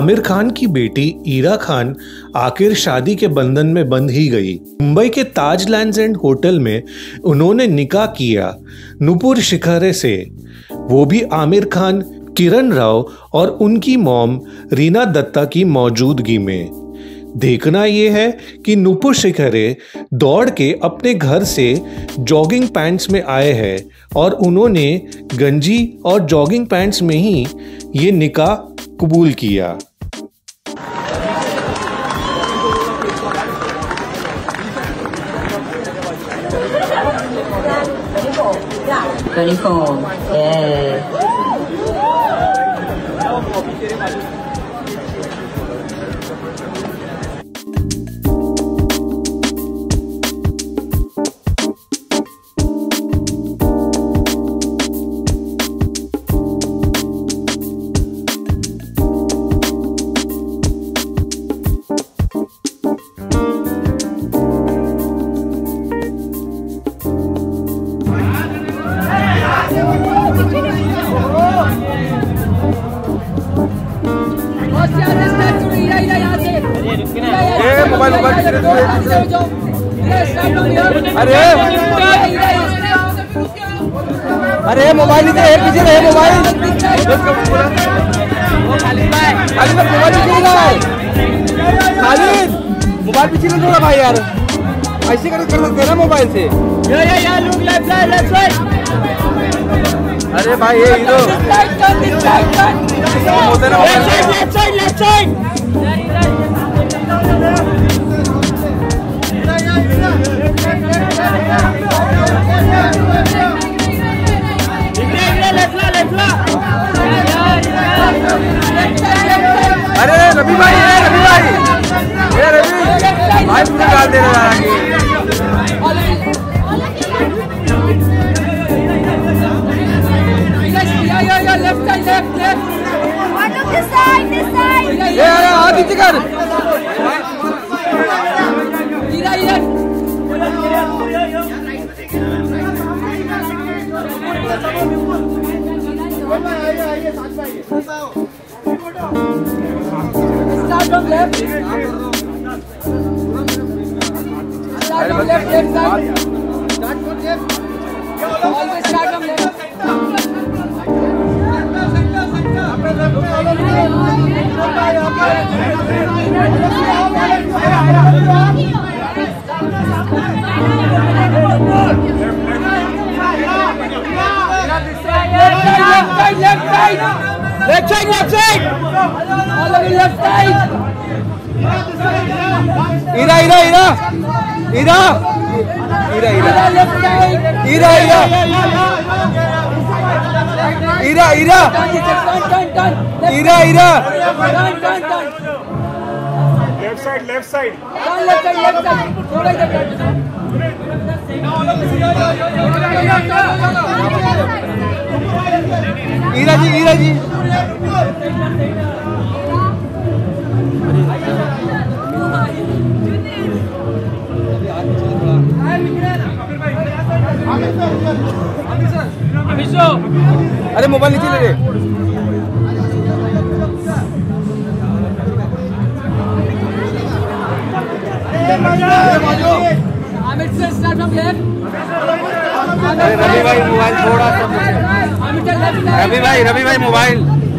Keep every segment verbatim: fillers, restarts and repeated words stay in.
आमिर खान की बेटी ईरा खान आखिर शादी के बंधन में बंध ही गई। मुंबई के ताज लैंड्स एंड होटल में उन्होंने निकाह किया नुपुर शिखरे से, वो भी आमिर खान, किरण राव और उनकी मॉम रीना दत्ता की मौजूदगी में। देखना यह है कि नुपुर शिखरे दौड़ के अपने घर से जॉगिंग पैंट्स में आए हैं और उन्होंने गंजी और जॉगिंग पैंट्स में ही ये निकाह कबूल किया। twenty-four, yeah. मोबाइल मोबाइल अरे अरे मोबाइल इधर है, पीछे रहे मोबाइल खालिद मोबाइल पीछे रहा है, खालिद मोबाइल पीछे नहीं छोड़ा भाई यार, ऐसे कर कर सकते ना मोबाइल से। अरे भाई ये हीरो होता है ना। अरे रवि भाई, ये रवि भाई, ये रवि भाई पूरा डाल दे रहा है आगे। Left side, left left this side, this side. ये अरे हाथ नीचे कर। इधर इधर start from left, start from left, left side, start from left, always start from left. Left side, left side, left side, all of you left side. Ira, Ira, Ira, Ira, Ira, Ira, left side, Ira, Ira, Ira, Ira, turn, turn, turn, Ira, Ira, turn, turn, turn. Left side, left side, turn left side, left side. थोड़ा इधर turn. Ira जी, ईरा जी, अरे mobile नीचे ले ले। आमिर से start from left. अरे रवि भाई mobile थोड़ा सा, रवि भाई, रवि भाई मोबाइल,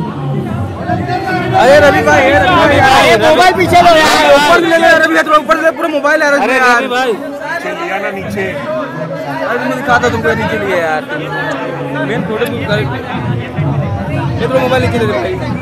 अरे रवि भाई, रवि भाई मोबाइल पीछे लो यार, ऊपर ले ले रवि भाई, ऊपर से पूरा मोबाइल है। अरे रवि भाई लिया ना नीचे, अरे मैं दिखाता तुमको नीचे लिए यार, मेन थोड़े दूर डायरेक्ट ये तो मोबाइल नीचे ले ले भाई।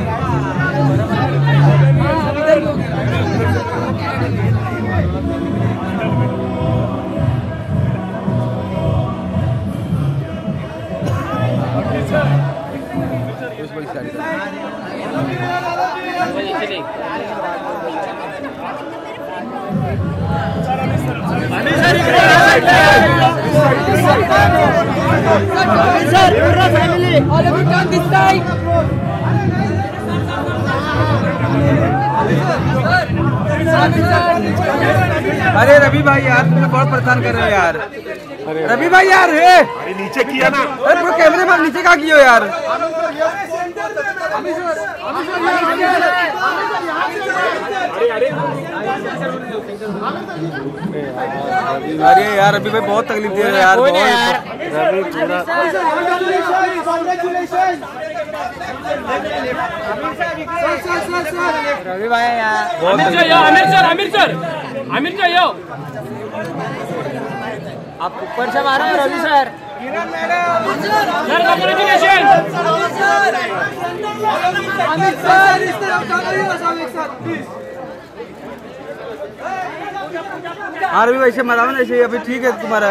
अरे रवि भाई यार तुमने बहुत परेशान कर रहे हो यार। रवि भाई यार है अरे नीचे किया ना, अरे पूरे कैमरे में नीचे कहाँ किया यार। अरे यार अभी भाई बहुत तकलीफ दे रहे हैं यार, रवि पूरा रवि भाई यार Aamir sir yo, Aamir sir Aamir sir Aamir sir yo, आप ऊपर से मारो Ravi sir. Sir congratulation. Aamir sir इस तरफ एक साथ प्लीज। हाँ रवि वैसे मराओ ना, ऐसे अभी ठीक है तुम्हारा।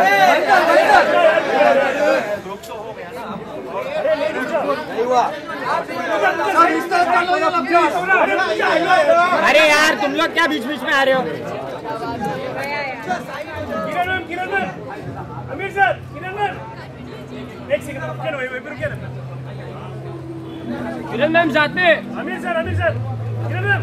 अरे यार तुम लोग क्या बीच बीच में आ रहे हो? Kiran ma'am, Kiran ma'am, Aamir sir, Kiran ma'am, एक सेकंड रुकिए ना, वहीं पे रुकिए ना। किरण मैम साथ में। Aamir sir, Aamir sir, Kiran ma'am.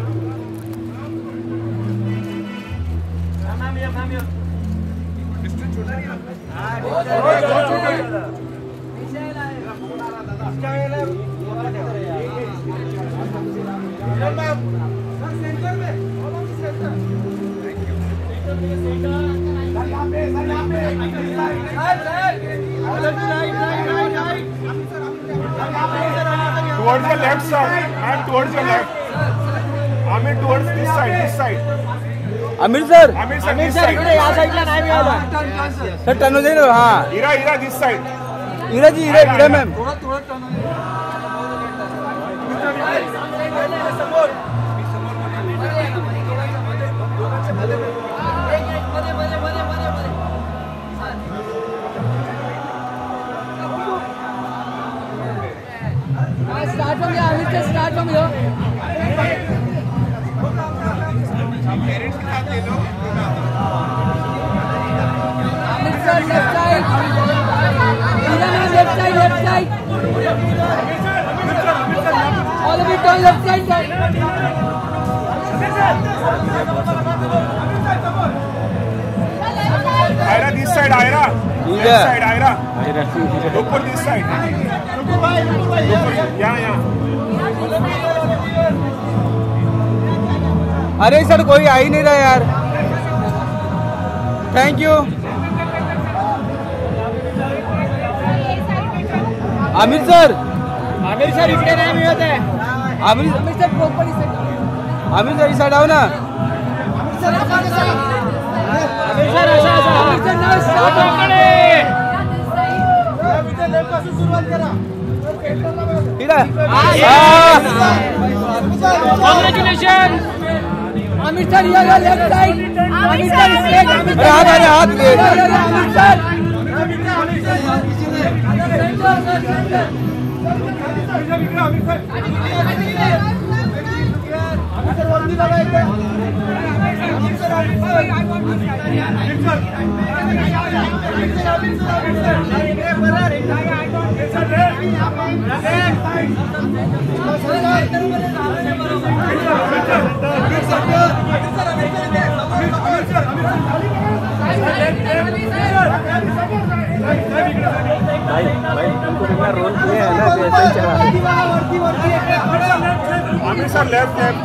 Ma'am ये, मैम ये। डिस्टेंस छोटा नहीं है। हाँ, बहुत छोटा है। किरण मैम, सेंटर में, centre. Towards the left side and towards your left. Amir towards this side, this side. Aamir sir, Amir sir, this side. या साइडला नाही मिळाला सर, टर्न हो जाईल ना। हाँ Ira, Ira, this side. Ira ji, Ira Ira ma'am. थोड़ा थोड़ा टर्न हो जाए। स्टार्ट हो गया आमिर से, स्टार्ट हो गया। Aamir sir left side, left side, left side, all of you turn left side sir. Ira, this side, Ira. This side, Ira. Look for this side. यहाँ यहाँ। अरे सर कोई आ ही नहीं रहा यार। Thank you. Aamir sir, Aamir sir इकडे नाही मिळत आहे। आमिर आमिर सर प्रॉपर इस आमिर सर इस साइड आओ ना। आमिर सर असा असा आमिर सर नाव start Ira congratulation. Aamir sir ये left side, Aamir sir straight, Aamir अरे हाथ अरे हाथ सर, आमिर सर भाई भाई हमको कितना रोल किया है ना, ऐसे ही चला। Aamir sir left left.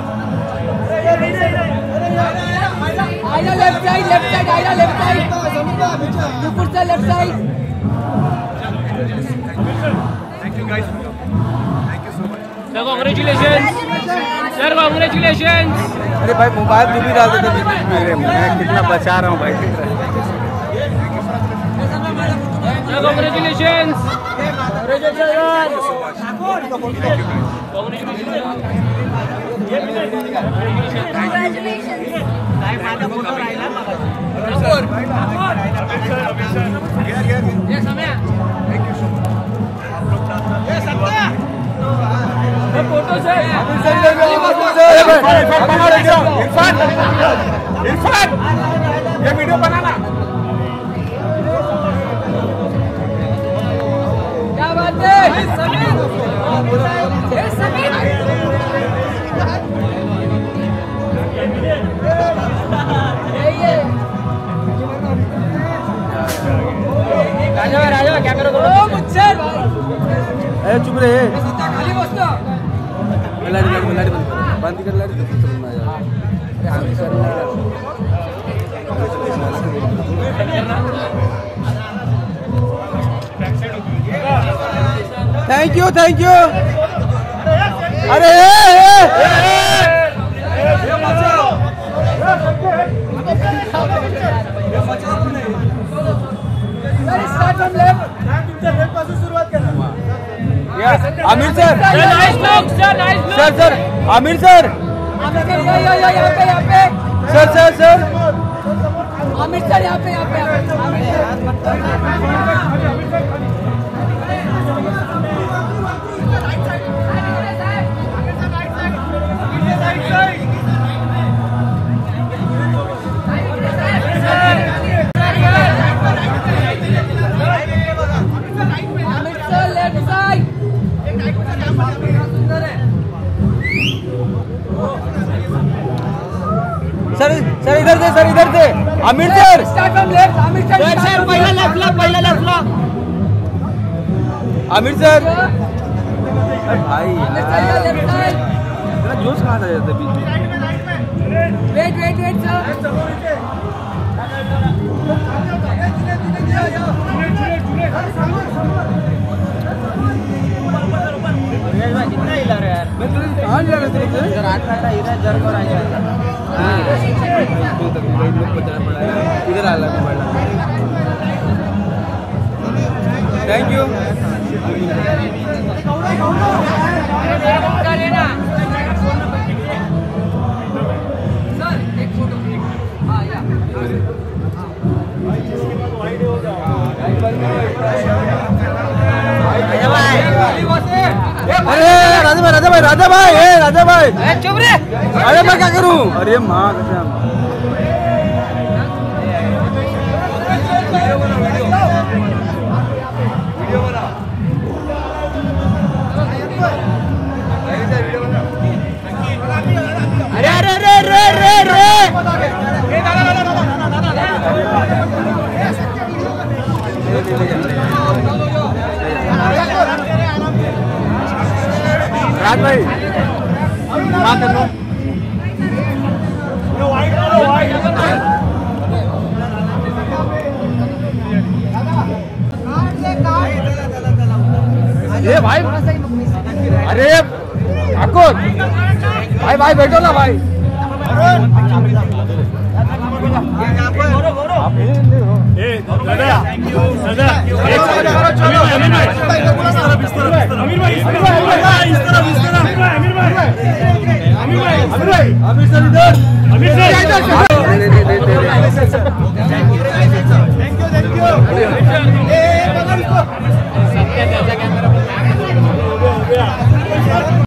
आइला लेफ्ट साइड, लेफ्ट साइड, आइला लेफ्ट साइड, ऊपर से left side. Thank you guys. Thank you so much. Sir congratulation, sir congratulation. अरे भाई मोबाइल भी भी डाल देते बीच में, मैं कितना बचा रहा हूँ भाई। Sir congratulation. फोटो से इरफान, इरफान, ये वीडियो बनाना। क्या बात है समीर, ये समीर राजा राजा क्या करो ओ मुझसे ए चुप रे, खाली बसतो। लाइट बंद, लाइट बंद बंद कर, light thank you thank you. अरे Aamir sir sir sir Aamir sir यहाँ पे यहाँ पे sir sir sir Aamir sir यहाँ पे यहाँ पे सर सर इधर से सर इधर से Aamir sir start from left Aamir sir sir पहला लेफ्ट ला पहला लेफ्ट ला आमिर सर भाई आमिर सर लेफ्ट साइड तेरा जोश कहाँ था जाता बीच में। वेट वेट वेट सर कितना हिला रहा है यार। मैं तुझे कहाँ जा रहा था इधर आठ घंटा इधर जर कर आया इधर आ लगा पड़ा। Thank you. सर एक फोटो हाँ या अरे राजा भाई राजा भाई राजा भाई ए राजा भाई चुप रे। अरे मैं क्या करूं। अरे माँ कसम अरे अरे रे रे रे रे राज भाई माँ कर लो। ये भाई अरे ठाकुर भाई भाई बैठो ना भाई। अमीर सर इधर अमीर सर